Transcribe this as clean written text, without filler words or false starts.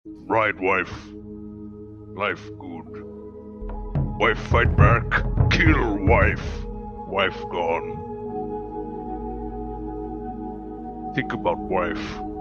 Right, wife. Life good. Wife fight back. Kill wife. Wife gone. Think about wife.